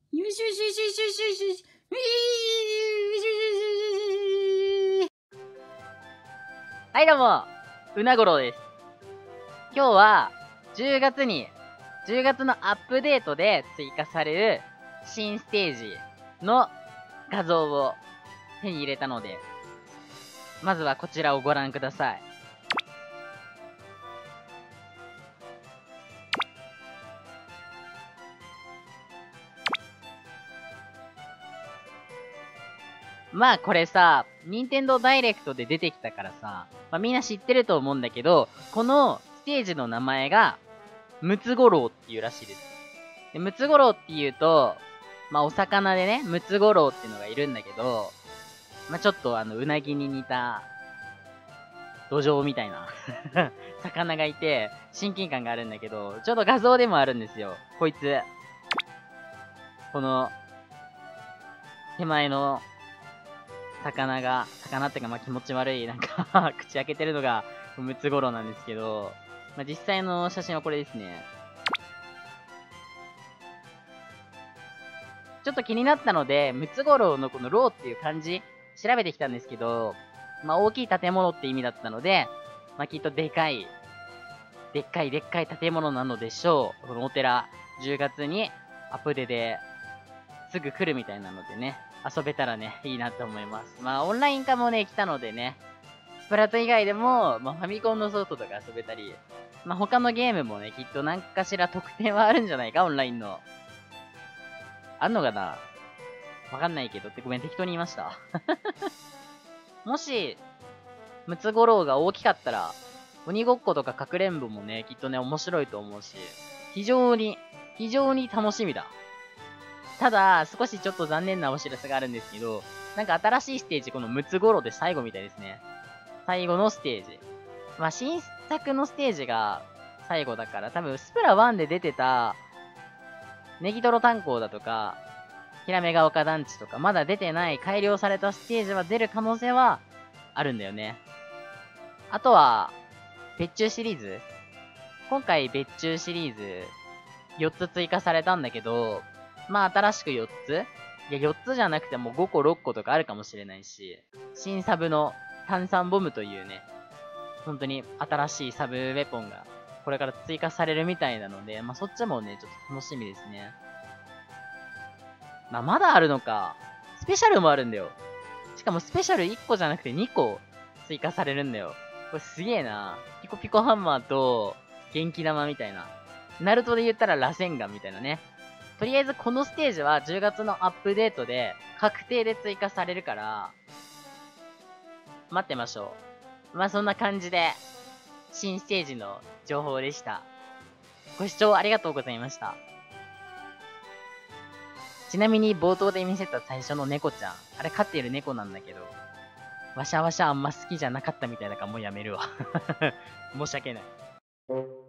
よしよしよしよしよしよしよし。はい、どうも、うなごろうです。今日は、10月のアップデートで追加される新ステージの画像を手に入れたので、まずはこちらをご覧ください。まあこれさ、任天堂ダイレクトで出てきたからさ、みんな知ってると思うんだけど、このステージの名前が、ムツゴロウっていうらしいです。でムツゴロウっていうと、お魚でね、ムツゴロウっていうのがいるんだけど、ちょっとうなぎに似た、土壌みたいな魚がいて、親近感があるんだけど、ちょっと画像でもあるんですよ。こいつ。この、手前の魚ってか気持ち悪い、口開けてるのが、ムツゴロウなんですけど、実際の写真はこれですね。ちょっと気になったので、ムツゴロウのこのロウっていう漢字、調べてきたんですけど、大きい建物って意味だったので、きっとでっかい建物なのでしょう。このお寺、10月にアップデですぐ来るみたいなのでね、遊べたらね、いいなと思います。オンライン化もね、来たのでね、スプラトゥ以外でも、ファミコンのソフトとか遊べたり、他のゲームもね、きっと何かしら特典はあるんじゃないか、オンラインの。あんのかなわかんないけどってごめん、適当に言いました。もし、ムツゴロウが大きかったら、鬼ごっことかかくれんぼもね、きっとね、面白いと思うし、非常に楽しみだ。ただ、少しちょっと残念なお知らせがあるんですけど、新しいステージ、このムツゴロウで最後みたいですね。最後のステージ。新作のステージが最後だから、多分、スプラ1で出てた、ネギトロ炭鉱だとか、ヒラメが丘団地とか、まだ出てない改良されたステージは出る可能性はあるんだよね。あとは、別注シリーズ今回別注シリーズ4つ追加されたんだけど、新しく4ついや、4つじゃなくても5個6個とかあるかもしれないし、新サブの炭酸ボムというね、本当に新しいサブウェポンがこれから追加されるみたいなので、そっちもね、ちょっと楽しみですね。まだあるのか。スペシャルもあるんだよ。しかもスペシャル1個じゃなくて2個追加されるんだよ。これすげえな。ピコピコハンマーと元気玉みたいな。ナルトで言ったら螺旋岩みたいなね。とりあえずこのステージは10月のアップデートで確定で追加されるから、待ってましょう。そんな感じで、新ステージの情報でした。ご視聴ありがとうございました。ちなみに冒頭で見せた最初の猫ちゃん、あれ飼っている猫なんだけど、わしゃわしゃあんま好きじゃなかったみたいだからもうやめるわ。申し訳ない。